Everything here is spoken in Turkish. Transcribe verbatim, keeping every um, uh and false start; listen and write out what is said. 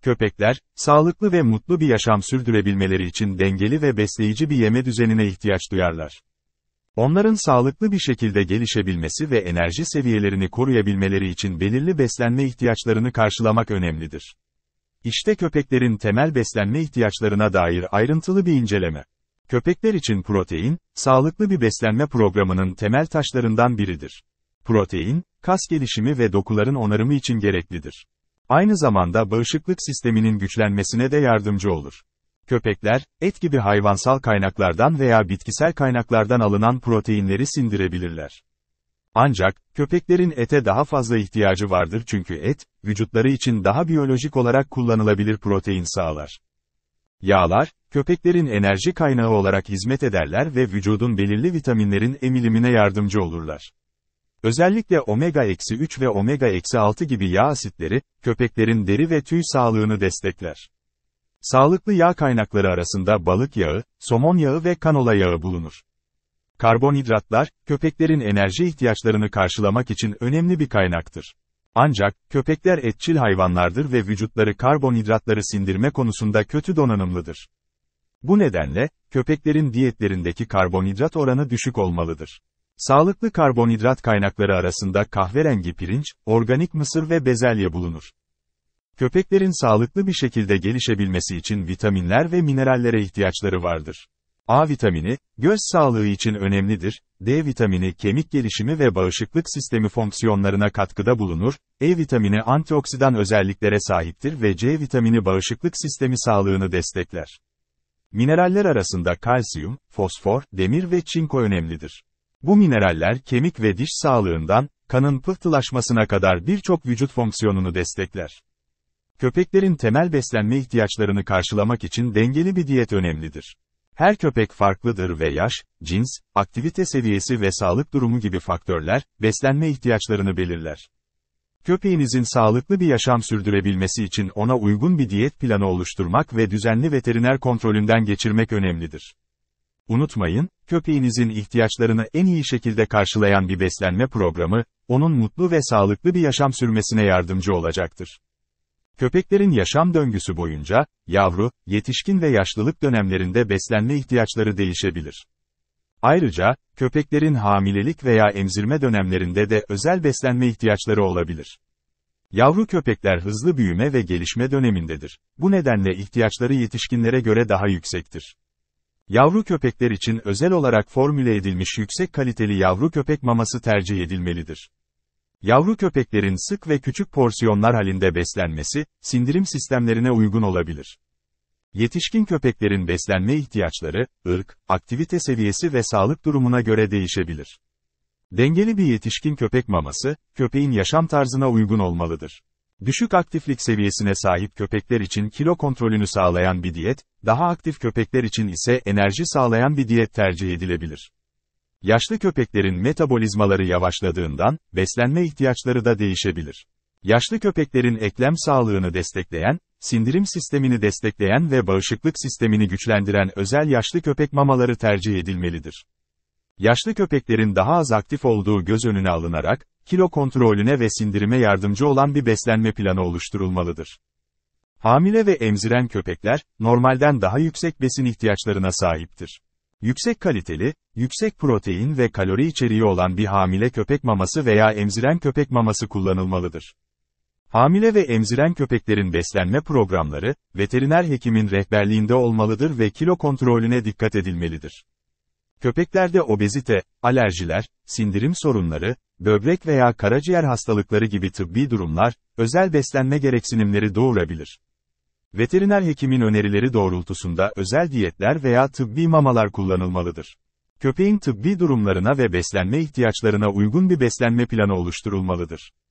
Köpekler, sağlıklı ve mutlu bir yaşam sürdürebilmeleri için dengeli ve besleyici bir yeme düzenine ihtiyaç duyarlar. Onların sağlıklı bir şekilde gelişebilmesi ve enerji seviyelerini koruyabilmeleri için belirli beslenme ihtiyaçlarını karşılamak önemlidir. İşte köpeklerin temel beslenme ihtiyaçlarına dair ayrıntılı bir inceleme. Köpekler için protein, sağlıklı bir beslenme programının temel taşlarından biridir. Protein, kas gelişimi ve dokuların onarımı için gereklidir. Aynı zamanda bağışıklık sisteminin güçlenmesine de yardımcı olur. Köpekler, et gibi hayvansal kaynaklardan veya bitkisel kaynaklardan alınan proteinleri sindirebilirler. Ancak, köpeklerin ete daha fazla ihtiyacı vardır çünkü et, vücutları için daha biyolojik olarak kullanılabilir protein sağlar. Yağlar, köpeklerin enerji kaynağı olarak hizmet ederler ve vücudun belirli vitaminlerin emilimine yardımcı olurlar. Özellikle omega üç ve omega altı gibi yağ asitleri, köpeklerin deri ve tüy sağlığını destekler. Sağlıklı yağ kaynakları arasında balık yağı, somon yağı ve kanola yağı bulunur. Karbonhidratlar, köpeklerin enerji ihtiyaçlarını karşılamak için önemli bir kaynaktır. Ancak, köpekler etçil hayvanlardır ve vücutları karbonhidratları sindirme konusunda kötü donanımlıdır. Bu nedenle, köpeklerin diyetlerindeki karbonhidrat oranı düşük olmalıdır. Sağlıklı karbonhidrat kaynakları arasında kahverengi pirinç, organik mısır ve bezelye bulunur. Köpeklerin sağlıklı bir şekilde gelişebilmesi için vitaminler ve minerallere ihtiyaçları vardır. A vitamini, göz sağlığı için önemlidir, D vitamini kemik gelişimi ve bağışıklık sistemi fonksiyonlarına katkıda bulunur, E vitamini antioksidan özelliklere sahiptir ve C vitamini bağışıklık sistemi sağlığını destekler. Mineraller arasında kalsiyum, fosfor, demir ve çinko önemlidir. Bu mineraller kemik ve diş sağlığından, kanın pıhtılaşmasına kadar birçok vücut fonksiyonunu destekler. Köpeklerin temel beslenme ihtiyaçlarını karşılamak için dengeli bir diyet önemlidir. Her köpek farklıdır ve yaş, cins, aktivite seviyesi ve sağlık durumu gibi faktörler, beslenme ihtiyaçlarını belirler. Köpeğinizin sağlıklı bir yaşam sürdürebilmesi için ona uygun bir diyet planı oluşturmak ve düzenli veteriner kontrolünden geçirmek önemlidir. Unutmayın, köpeğinizin ihtiyaçlarını en iyi şekilde karşılayan bir beslenme programı, onun mutlu ve sağlıklı bir yaşam sürmesine yardımcı olacaktır. Köpeklerin yaşam döngüsü boyunca, yavru, yetişkin ve yaşlılık dönemlerinde beslenme ihtiyaçları değişebilir. Ayrıca, köpeklerin hamilelik veya emzirme dönemlerinde de özel beslenme ihtiyaçları olabilir. Yavru köpekler hızlı büyüme ve gelişme dönemindedir. Bu nedenle ihtiyaçları yetişkinlere göre daha yüksektir. Yavru köpekler için özel olarak formüle edilmiş yüksek kaliteli yavru köpek maması tercih edilmelidir. Yavru köpeklerin sık ve küçük porsiyonlar halinde beslenmesi, sindirim sistemlerine uygun olabilir. Yetişkin köpeklerin beslenme ihtiyaçları, ırk, aktivite seviyesi ve sağlık durumuna göre değişebilir. Dengeli bir yetişkin köpek maması, köpeğin yaşam tarzına uygun olmalıdır. Düşük aktiflik seviyesine sahip köpekler için kilo kontrolünü sağlayan bir diyet, daha aktif köpekler için ise enerji sağlayan bir diyet tercih edilebilir. Yaşlı köpeklerin metabolizmaları yavaşladığından, beslenme ihtiyaçları da değişebilir. Yaşlı köpeklerin eklem sağlığını destekleyen, sindirim sistemini destekleyen ve bağışıklık sistemini güçlendiren özel yaşlı köpek mamaları tercih edilmelidir. Yaşlı köpeklerin daha az aktif olduğu göz önüne alınarak, kilo kontrolüne ve sindirime yardımcı olan bir beslenme planı oluşturulmalıdır. Hamile ve emziren köpekler, normalden daha yüksek besin ihtiyaçlarına sahiptir. Yüksek kaliteli, yüksek protein ve kalori içeriği olan bir hamile köpek maması veya emziren köpek maması kullanılmalıdır. Hamile ve emziren köpeklerin beslenme programları, veteriner hekimin rehberliğinde olmalıdır ve kilo kontrolüne dikkat edilmelidir. Köpeklerde obezite, alerjiler, sindirim sorunları, böbrek veya karaciğer hastalıkları gibi tıbbi durumlar, özel beslenme gereksinimleri doğurabilir. Veteriner hekimin önerileri doğrultusunda özel diyetler veya tıbbi mamalar kullanılmalıdır. Köpeğin tıbbi durumlarına ve beslenme ihtiyaçlarına uygun bir beslenme planı oluşturulmalıdır.